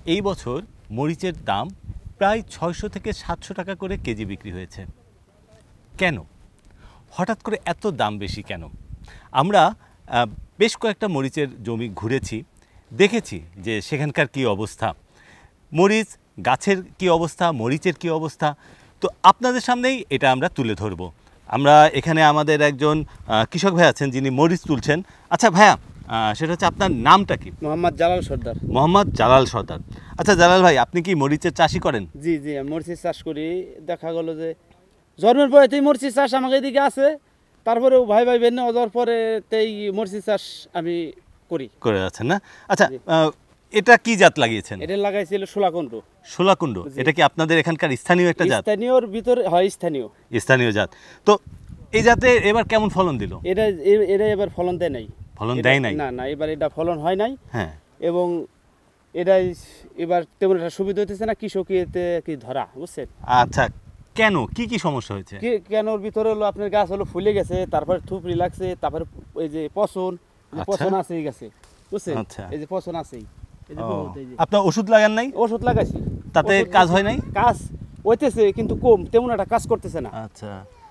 এই বছর মরিচের দাম প্রায় ৬০০ থেকে ৭০০ টাকা করে কেজি বিক্রি হয়েছে। কেন হঠাৎ করে এত দাম বেশি কেন? আমরা বেশ কয়েকটা মরিচের জমি ঘুরেছি, দেখেছি যে সেখানকার কী অবস্থা, মরিচ গাছের কী অবস্থা, মরিচের কী অবস্থা। তো আপনাদের সামনেই এটা আমরা তুলে ধরব। আমরা এখানে আমাদের একজন কৃষক ভাই আছেন যিনি মরিচ তুলছেন। আচ্ছা ভাইয়া, সেটা হচ্ছে আপনার নামটা কি? মোহাম্মদ জালাল সর্দার। মোহাম্মদ জালাল সর্দার। আচ্ছা জালাল ভাই, আপনি কি মরিচের চাষই করেন? জি জি, মরিচের চাষ করি। দেখা গেল যে জন্মের পরেতেই মরিচের চাষ আমাকে এদিকে আছে, তারপরেও ভাই ভাই বেন যাওয়ার পরেতেই মরিচের চাষ আমি করে আছেন না? আচ্ছা, এটা কি জাত লাগিয়েছেন? এটা লাগাইছিল সোলাকুণ্ড। সোলাকুণ্ড, এটা কি আপনাদের এখানকার স্থানীয় একটা জাত? স্থানীয়র ভিতরে হয়, স্থানীয় জাত। তো এই জাতে এবার কেমন ফলন দিল? এটা এবার ফলন দেয় নাই। ফলন দেয় নাই? না, এবার এটা ফলন হয় নাই। হ্যাঁ, এবং এটাই এবার তেমন একটা সুবিধা হইতেছে না কৃষক এতে কি ধরা, বুঝছেন? আচ্ছা, কেন কি কি সমস্যা হয়েছে? কেন ওর ভিতরে হলো আপনার গাছ হলো ফুলে গেছে, তারপরে থুপড়ি লাগছে, তারপরে এই যে পচন আছে এই গাছে, বুঝছেন? এই যে পচন আছে, এই যে বহুত। এই যে আপনার ওষুধ লাগান নাই? ওষুধ লাগাইছি, তাতে কাজ হয় নাই? কাজ হইতেছে কিন্তু কম, তেমন একটা কাজ করতেছে না। আচ্ছা,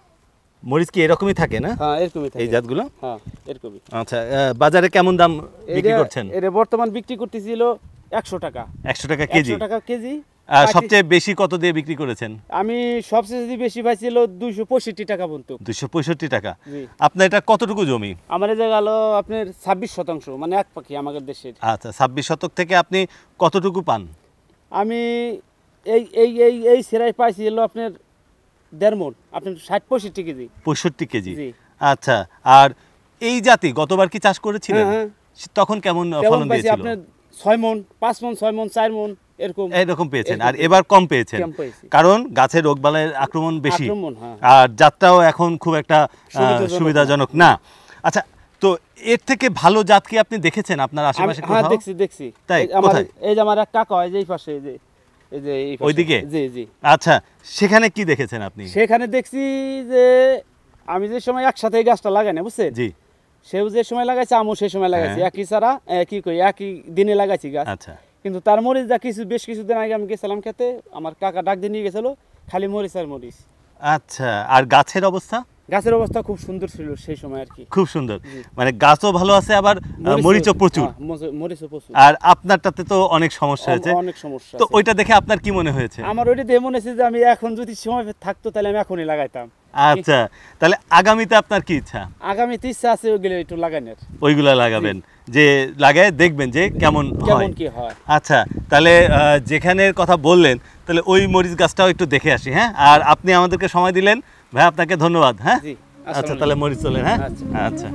মরিচ কি এরকমই থাকে না? হ্যাঁ, এরকমই থাকে এই জাতগুলো। হ্যাঁ, এরকমই। আচ্ছা, বাজারে কেমন দাম বিক্রি করছেন? এটা বর্তমান বিক্রি করতেছিল 100 টাকা। 100 টাকা কেজি? 100 টাকা কেজি। সবচেয়ে বেশি কত দিয়ে বিক্রি করেছেন? আমি সবচেয়ে বেশি পাইছিল 265 টাকা পর্যন্ত। 265 টাকা। আপনার এটা কতটুকু জমি? আমার এই জায়গা হলো আপনার 26%, মানে এক পাখি আমাদের দেশের। আচ্ছা, 26 শতক থেকে আপনি কতটুকু পান? আমি এই এই এই এই সেরাই পাইছি হলো আপনার 1.5 মণ, আপনার 60-65 কেজি। 65 কেজি। আচ্ছা, আর এই জাতি গতবার কি চাষ করেছিলেন? তখন কেমন ফলন দিয়েছিল? আপনার 6 মণ, 5 মণ, 6 মণ, 4 মণ এরকম পেয়েছেন। আর এবার কম পেয়েছেন কারণ গাছের রোগবালাইয়ের আক্রমণ বেশি, আর জাতটাও এখন খুব একটা সুবিধাজনক না। আচ্ছা, তো এর থেকে ভালো জাত কি আপনি দেখেছেন আপনার আশেপাশে? হ্যাঁ, দেখছি। তাই? এই যে আমার এক কাকা হয় যে এই পাশে, এই যে ওইদিকে। জি জি। আচ্ছা, সেখানে কি দেখেছেন আপনি? সেখানে দেখছি যে আমি যে সময় একসাথে এই গাছটা লাগাই না, বুঝছেন? জি। সেও যে সময় লাগাইছে, আমিও সেই সময় লাগাইছি, একই চারা একই দিনে লাগাইছি গাছ। আচ্ছা, কিন্তু তার মরিচ যা বেশ কিছুদিন আগে আমি গেছিলাম খেতে, আমার কাকা ডাক দিয়ে নিয়ে গেছিল, খালি মরিচ আর মরিচ। আচ্ছা, আর গাছের অবস্থা? গাছের অবস্থা খুব সুন্দর ছিল সেই সময় আর কি। খুব সুন্দর, মানে গাছও ভালো আছে, আবার মরিচও প্রচুর। মরিচও প্রচুর। আর আপনারটাতে তো অনেক সমস্যা হয়েছে। অনেক সমস্যা। তো ওইটা দেখে আপনার কি মনে হয়েছে? আমার ওইটা দেখে মনে হয়েছে যে আমি এখন যদি সময় থাকতো তাহলে আমি এখনই লাগাইতাম। আচ্ছা, তাহলে আগামীতে আপনার কি ইচ্ছা? আগামীতে ইচ্ছা আছে ওইগুলো একটু লাগানোর। ওইগুলা লাগাবেন, যে লাগায় দেখবেন যে কেমন কি হয়। আচ্ছা, তাহলে যেখানের কথা বললেন তাহলে ওই মরিচ গাছটাও একটু দেখে আসি। হ্যাঁ, আর আপনি আমাদেরকে সময় দিলেন ভাই, আপনাকে ধন্যবাদ। হ্যাঁ, আচ্ছা, তাহলে মরিচ চলেন। হ্যাঁ, আচ্ছা।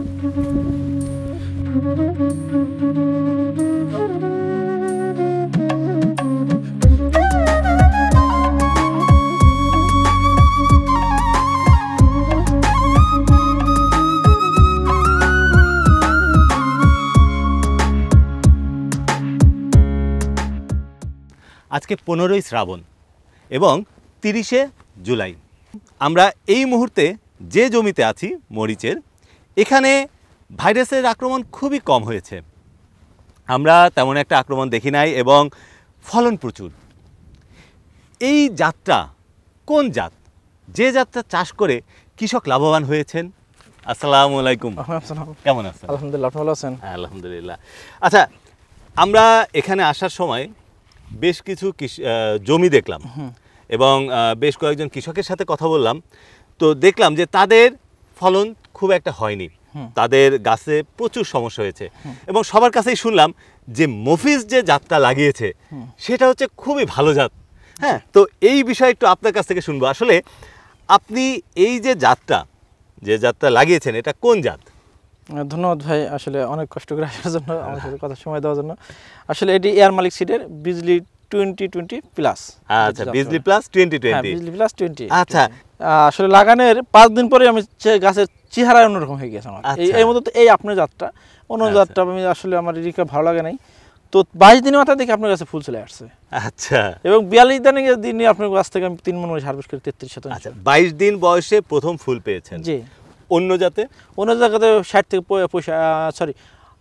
আজকে 15ই শ্রাবণ এবং 30শে জুলাই। আমরা এই মুহূর্তে যে জমিতে আছি মরিচের, এখানে ভাইরাসের আক্রমণ খুবই কম হয়েছে। আমরা তেমন একটা আক্রমণ দেখি নাই এবং ফলন প্রচুর। এই জাতটা কোন জাত, যে জাতটা চাষ করে কৃষক লাভবান হয়েছেন? আসসালামু আলাইকুম। কেমন আছেন? আলহামদুলিল্লাহ, ভালো আছেন? হ্যাঁ, আলহামদুলিল্লাহ। আচ্ছা, আমরা এখানে আসার সময় বেশ কিছু জমি দেখলাম এবং বেশ কয়েকজন কৃষকের সাথে কথা বললাম। তো দেখলাম যে তাদের ফলন খুব একটা হয়নি, তাদের গাছে প্রচুর সমস্যা হয়েছে। এবং সবার কাছেই শুনলাম যে মফিজ যে জাতটা লাগিয়েছে সেটা হচ্ছে খুবই ভালো জাত। হ্যাঁ, তো এই বিষয়ে একটু আপনার কাছ থেকে শুনবো। আসলে আপনি এই যে জাতটা লাগিয়েছেন, এটা কোন জাত? ধন্যবাদ ভাই, আসলে অনেক কষ্ট করে আসার জন্য, আমার সাথে কথা সময় দেওয়ার জন্য। আসলে এটি এয়ার মালিক সিডের বিজলি 2020 প্লাস। আচ্ছা, বিজলি প্লাস 2020। বিজলি প্লাস 20। আচ্ছা, আসলে লাগানোর 5 দিন পরে আমি গাছের চেহারা অন্যরকম হয়ে গেছে আমার। এই মতো এই আপনার জাতটা, অন্য জাতটা আমি আসলে আমার এদিকে ভালো লাগে নাই। তো 22 দিনের মাথায় দেখি আপনার কাছে ফুল চলে আসছে। আচ্ছা, এবং 42 দিনে আপনার কাছ থেকে আমি 3 মণ হারভেস্ট করে 33%। আচ্ছা, 22 দিন বয়সে প্রথম ফুল পেয়েছেন। জি। অন্য জাতে 60 থেকে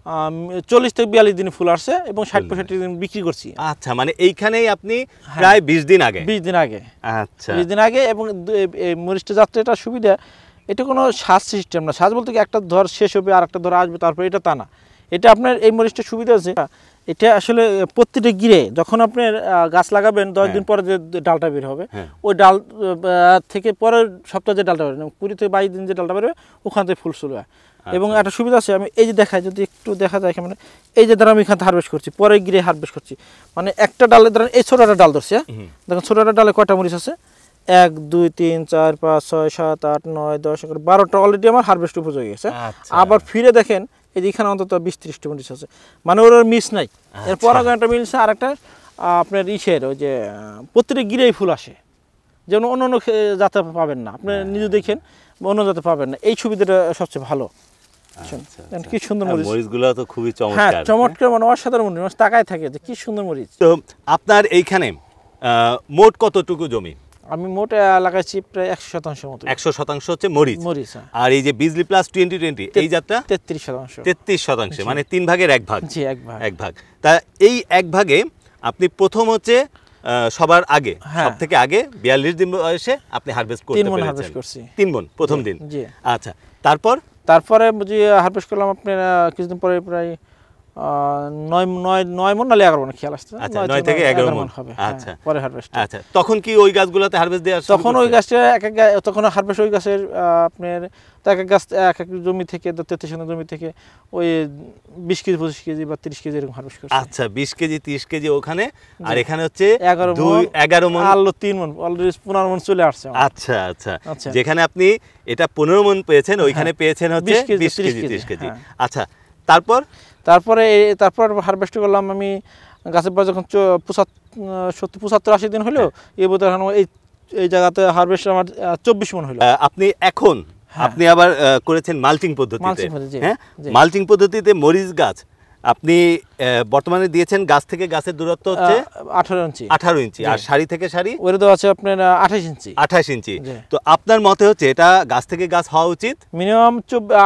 40 থেকে 42 দিনে ফুল আসছে এবং 60-65 দিন বিক্রি করছি। আচ্ছা, মানে এইখানেই আপনি প্রায় 20 দিন আগে 20 দিন আগে আচ্ছা 20 দিন আগে। এবং এই মরিচটা যাত্রা এটা সুবিধা, এটা কোনো সাজ সিস্টেম না। সাজ বলতে কি একটা ধর শেষ হবে আর একটা ধর আসবে, তারপরে এটা তা না। এটা আপনার এই মরিচটা সুবিধা আছে, এটা আসলে প্রত্যেকটা গিরে যখন আপনার গাছ লাগাবেন 10 দিন পরে যে ডালটা বের হবে, ওই ডাল থেকে পরের সপ্তাহে যে ডালটা বেরোবে 20 থেকে 22 দিন যে ডালটা বেরোবে ওখান থেকে ফুল শুরু হয়। এবং একটা সুবিধা আছে, আমি এই যে দেখাই, যদি একটু দেখা যায় মানে এই যে ধর আমি এখান থেকে হারভেস্ট করছি, পরে গিরে হারভেস্ট করছি, মানে একটা ডালে ধরেন এই ছোট একটা ডাল ধরছি, দেখেন ছোট একটা ডালে কয়টা মরিচ আছে, 1 2 3 4 5 6 7 8 9 10 11 12টা অলরেডি আমার হারভেস্ট উপযোগী আছে। আবার ফিরে দেখেন এই যে এখানে অন্তত 20-30টা মরিচ আছে, মানে ওর মিস নাই। এরপর একটা মিলছে আর একটা আপনার ইসের ওই যে প্রত্যেকটা গিরেই ফুল আসে, যেমন অন্য অন্য জাতে পাবেন না, আপনি নিজে দেখেন অন্য জাতে পাবেন না, এই সুবিধাটা সবচেয়ে ভালো। কি সুন্দর মরিচ, মরিচগুলো তো খুবই চমৎকার। হ্যাঁ চমৎকার, মানে অসাধারণ মরিচ, তাকায় থাকে যে কি সুন্দর মরিচ। তো আপনার এইখানে মোট কতটুকু জমি? আমি মোট লাগাইছি প্রায় 100% মতো। 100% হচ্ছে মরিচ। মরিচ, আর এই যে বিজলি প্লাস 2020 এই জাতটা 33%। 33%, মানে 3 ভাগের 1 ভাগ। জি, 1 ভাগ। 1 ভাগ। তা এই 1 ভাগে আপনি প্রথম হচ্ছে সবার আগে, সব থেকে আগে 42 দিন বয়সে আপনি হারভেস্ট করতে 3 মণ পেরেছেন। হারভেস্ট করছি। 3 মণ প্রথম দিন। জি। আচ্ছা, তারপরে যে হারভেস্ট করলাম আপনার কিছুদিন পরে প্রায় 9 মণ নালে 11 মণ খেয়াল আসছে। আচ্ছা, 9 থেকে 11 মণ হবে। আচ্ছা, পরে হারভেস্ট। আচ্ছা, তখন কি ওই গাছগুলোতে হারভেস্ট দেওয়া? তখন ওই গাছটা তখন হারভেস্ট ওই গাছের আপনার এক এক গাছ এক এক জমি থেকে 33 জমি থেকে ওই 20 কেজি 25 কেজি বা 30 কেজি এরকম হারভেস্ট করছে। আচ্ছা, 20 কেজি 30 কেজি ওখানে, আর এখানে হচ্ছে 11 মণ, আলো 3 মণ, অলরেডি 15 মণ চলে আসছে। আচ্ছা আচ্ছা, যেখানে আপনি এটা 15 মণ পেয়েছেন, ওইখানে পেয়েছেন হচ্ছে 20 কেজি 30 কেজি। আচ্ছা, তারপরে হারভেস্ট করলাম আমি গাছের বয়স যখন 75-80 দিন হলো, এই বোধ এই জায়গাতে হারভেস্ট আমার 24 মণ হলো। আপনি আবার করেছেন মালচিং পদ্ধতিতে। হ্যাঁ, মালচিং পদ্ধতিতে মরিচ গাছ আপনি বর্তমানে দিয়েছেন গাছ থেকে গাছের দূরত্ব হচ্ছে 18 ইঞ্চি, আর সারি থেকে সারি ওর তো আছে আপনার 28 ইঞ্চি। তো আপনার মতে হচ্ছে এটা গাছ থেকে গাছ হওয়া উচিত মিনিমাম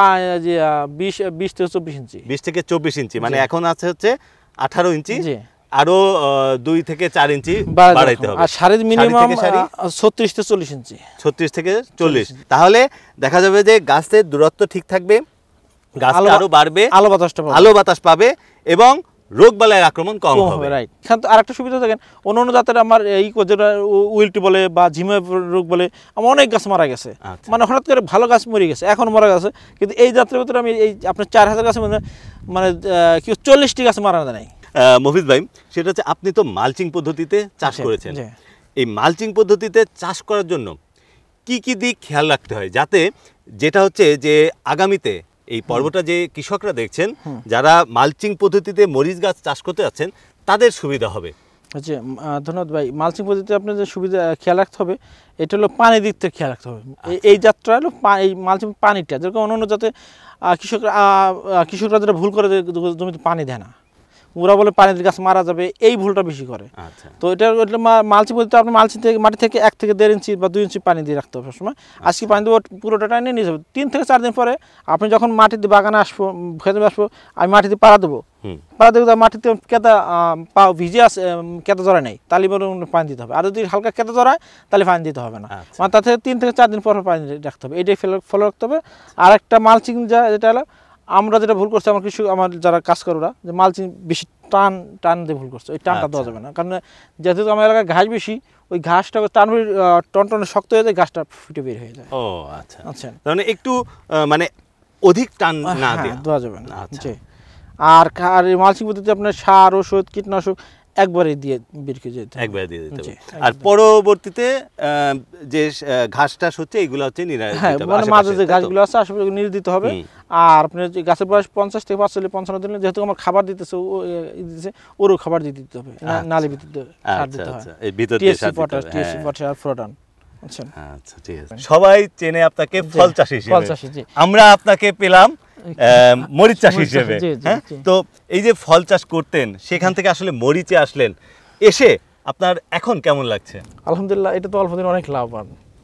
20 থেকে 24 ইঞ্চি। 20 থেকে 24 ইঞ্চি, মানে এখন আছে হচ্ছে 18 ইঞ্চি, আরো 2 থেকে 4 ইঞ্চি বাড়াইতে হবে। আর সারি মিনিমাম 36 থেকে 40 ইঞ্চি। 36 থেকে 40, তাহলে দেখা যাবে যে গাছের দূরত্ব ঠিক থাকবে, গাছ আরো বাড়বে, আলো বাতাস পাবে এবং রোগবালাই আক্রমণ কম হবে। রাইট। এখানে তো আরেকটা সুবিধা দেখেন, অন্য জাতের আমার এই যেটা উইল্টি বলে বা ঝিমে রোগ বলে আমার অনেক গাছ মারা গেছে, মানে হঠাৎ করে ভালো গাছ মরে গেছে, এখন মারা গেছে। কিন্তু এই জাতের ভিতরে আমি এই আপনার 4000 গাছের মধ্যে মানে কি 40টি গাছ মারা নাই। মফিজ ভাই, সেটা হচ্ছে আপনি তো মালচিং পদ্ধতিতে চাষ করেছেন। এই মালচিং পদ্ধতিতে চাষ করার জন্য কি কি দিক খেয়াল রাখতে হয়, যাতে যেটা হচ্ছে যে আগামীতে এই পর্বটা যে কৃষকরা দেখছেন, যারা মালচিং পদ্ধতিতে মরিচ গাছ চাষ করতে যাচ্ছেন, তাদের সুবিধা হবে? আচ্ছা, ধন্যবাদ ভাই। মালচিং পদ্ধতিতে আপনার যে সুবিধা খেয়াল রাখতে হবে, এটা হলো পানির দিক থেকে খেয়াল রাখতে হবে। এই জাতটা হলো এই মালচিং পানিটা, যেরকম অন্য যাতে কৃষকরা যেটা ভুল করে জমিতে পানি দেয় না, ওরা বলে পানির গাছ মারা যাবে, এই ভুলটা বেশি করে। তো এটা মালচিং পদ্ধতিতে আপনি মালচিং থেকে মাটি থেকে 1 থেকে 1.5 ইঞ্চি বা 2 ইঞ্চি পানি দিয়ে রাখতে হবে সবসময়। আজকে পানি দেবো, পুরোটা টাইনে নিয়ে যাবে। 3 থেকে 4 দিন পরে আপনি যখন মাটিতে বাগানে আসবো, খেতে আসবো, আমি মাটিতে পাড়া দেবো, মাটিতে কেতা পাও ভিজে আছে, কেতা জড়ায় নেই, তাহলে পানি দিতে হবে। আর যদি হালকা কেতা জড়ায় তাহলে পানি দিতে হবে না, মানে তাতে 3 থেকে 4 দিন পর পানি রাখতে হবে। এটাই ফলো রাখতে হবে। আর একটা মালচিং যেটা হলো, আমরা যেটা ভুল করছি আমার যারা কাজ করে ওরা, যে মালচিং বেশি টান দিয়ে ভুল করছে। ওই টানটা দেওয়া যাবে না, কারণ যেহেতু আমার এলাকায় ঘাস বেশি, ওই ঘাসটা টান টনটনে শক্ত হয়ে যায়, ঘাসটা ফুটে বের হয়ে যায়। ও আচ্ছা আচ্ছা, মানে একটু মানে অধিক টান না দেওয়া যাবে না। আর মালচিং পদ্ধতিতে আপনার সার, ওষুধ, কীটনাশক একবারে দিয়ে বের করে যেতে হবে, একবারে দিয়ে দিতে হবে। আর পরবর্তীতে যে ঘাসটা হচ্ছে এইগুলো হচ্ছে মানে মাঝে যে গাছগুলো আছে আশেপাশে নিড়ে দিতে হবে। আর আপনার যে গাছের বয়স 50 থেকে 55 দিন, যেহেতু আমার খাবার দিতেছে ওরও খাবার দিয়ে দিতে হবে, নালি ভিতরে সার দিতে হয়, টিএসসি পটাশ, টিএসসি পটাশ আর ফ্রোডান। আচ্ছা ঠিক আছে। সবাই চেনে আপনাকে ফল চাষী হিসেবে, আমরা আপনাকে পেলাম মরিচ চাষী হিসেবে। হ্যাঁ, তো এই যে ফল চাষ করতেন, সেখান থেকে আসলে মরিচে আসলেন, এসে আপনার এখন কেমন লাগছে? আলহামদুলিল্লাহ, এটা তো অল্প দিন অনেক লাভবান।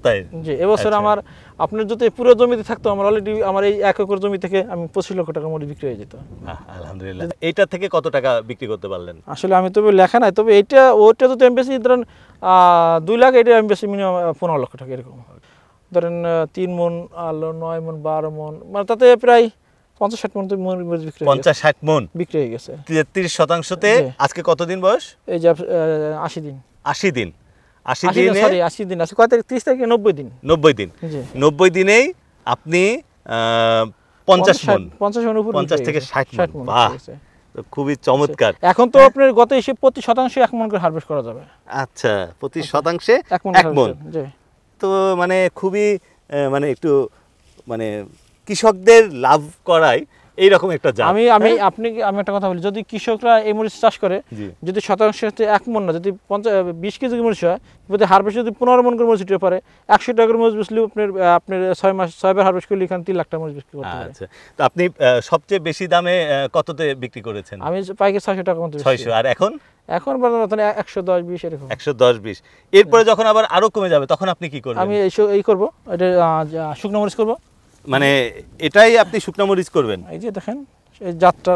সপ্তাহে? জি, এবছর আচ্ছা। আমার আপনার যদি পুরো জমিতে থাকতো আমার অলরেডি আমার এই 1 একর জমি থেকে আমি 25 লক্ষ টাকা মরিচ বিক্রি হয়ে যেত। আলহামদুলিল্লাহ। এইটা থেকে কত টাকা বিক্রি করতে পারলেন? আসলে আমি তবে লেখা নাই, তবে ওইটা যদি আমি বেশি ধরেন 2 লাখ, এটা আমি বেশি মিনিমাম 15 লক্ষ টাকা এরকম ধরেন। 3 মন আলো, 9 মন, 12 মন, মানে তাতে প্রায় 50-60 মন তো মরিচ বিক্রি 50-60 মন বিক্রি হয়ে গেছে। 33%তে আজকে কতদিন বয়স? এই যে 80 দিন। 80 দিন। 80 দিন, দিনে, সরি 80 দিন আছে, কত তারিখ? 30 তারিখে 90 দিন। 90 দিন। জি। 90 দিনেই আপনি 50 মন, 50 মন উপর 50 থেকে 60 মন। বাহ, বিক্রি হয়েছে। তো খুবই চমৎকার। এখন তো আপনার গত হিসেবে প্রতি শতাংশে 1 মন করে হারভেস্ট করা যাবে। আচ্ছা, প্রতি শতাংশে 1 মন 1 মন। জি। তো মানে খুবই মানে একটু মানে কৃষকদের লাভ করায় এইরকম একটা জাত। আমি একটা কথা বলি, যদি কৃষকরা এই মরিচ চাষ করে, জি। যদি শতাংশে 1 মন না, যদি 20 কেজি মরিচ হয়, যদি হারভেস্ট যদি 15 মন করে মরিচ দিতে পারে, 100 টাকার মরিচ বেচলে আপনার 6 বার হারভেস্ট করলে এখানে 3 লাখ টাকা মরিচ বিক্রি করতে পারে। আচ্ছা, তো আপনি সবচেয়ে বেশি দামে কততে বিক্রি করেছেন? আমি পাইকারি 600 টাকা মতো। 600। আর এখন বর্তমানে 110-20 এরকম। 110-20। এরপরে যখন আবার আরো কমে যাবে তখন আপনি কি করবেন? আমি এই করব, এটা শুকনো মরিচ করব। মানে এটাই আপনি শুকনো মরিচ করবেন? এই যে দেখেন এই জাতটার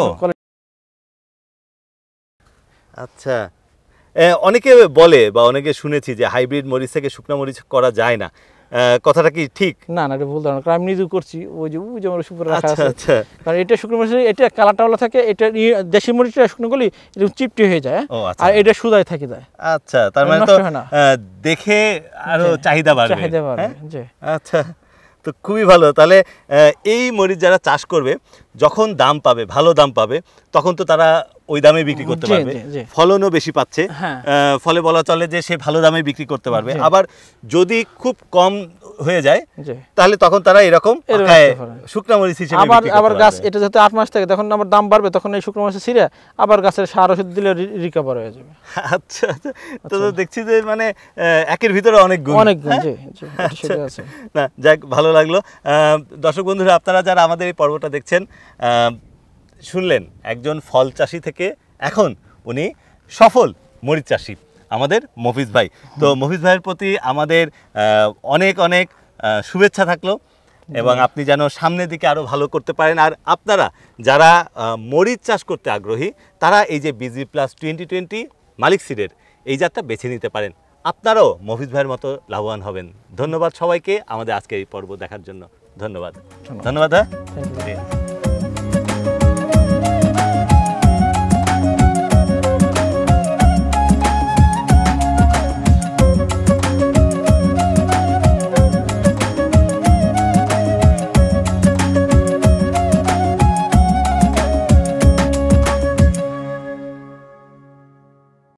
আচ্ছা, অনেকে বলে বা অনেকে শুনেছি যে হাইব্রিড মরিচ থেকে শুকনো মরিচ করা যায় না, কথাটা কি ঠিক? না, এটা ভুল ধারণা, কারণ আমি নিজেও করছি। ওই যে মরিচ উপরে রাখা আচ্ছা আছে। আচ্ছা। কারণ এটা শুকনো মরিচ, এটা কালারটা ভালো থাকে, এটা দেশি মরিচটা শুকনো করলে এটা চিপটি হয়ে যায়, ও আচ্ছা। আর এটা সুদাই থাকে যায়। আচ্ছা, তার মানে তো নষ্ট হয় না। দেখে আরো চাহিদা বাড়বে। হ্যাঁ? জি। আচ্ছা, তো খুবই ভালো। তাহলে এই মরিচ যারা চাষ করবে, যখন দাম পাবে, ভালো দাম পাবে, তখন তো তারা ওই দামে বিক্রি করতে জি, পারবে। জি, জি। ফলনও বেশি পাচ্ছে, হ্যাঁ। ফলে বলা চলে যে সে ভালো দামে বিক্রি করতে পারবে। জি। আবার যদি খুব কম হয়ে যায় জি। তাহলে তখন তারা এরকম পাকায় রাখতে পারে। শুকনা মরিচ হিসেবে আবার বিক্রি করতে আবার গাছ পারবে। এটা যাতে 8 মাস থাকে, তখন আবার দাম বাড়বে, তখন এই শুকনো মাসে ছিঁড়ে আবার গাছের সার ওষুধ দিলে রিকভার হয়ে যাবে। আচ্ছা আচ্ছা, তো দেখছি যে মানে একের ভিতরে অনেক গুণ। অনেক গুণ, হ্যাঁ? জি জি, এটা সেটা আছে। না, যাক, ভালো লাগলো। দর্শক বন্ধুরা, আপনারা যারা আমাদের এই পর্বটা দেখছেন, শুনলেন একজন ফল চাষি থেকে এখন উনি সফল মরিচ চাষি, আমাদের মফিজ ভাই। তো মফিজ ভাইয়ের প্রতি আমাদের অনেক অনেক শুভেচ্ছা থাকলো, এবং আপনি যেন সামনের দিকে আরও ভালো করতে পারেন। আর আপনারা যারা মরিচ চাষ করতে আগ্রহী, তারা এই যে বিজলি প্লাস 2020 মালিক সিডের এই জাতটা বেছে নিতে পারেন, আপনারাও মফিজ ভাইয়ের মতো লাভবান হবেন। ধন্যবাদ সবাইকে আমাদের আজকে এই পর্ব দেখার জন্য। ধন্যবাদ। ধন্যবাদ। হ্যাঁ। Thank you.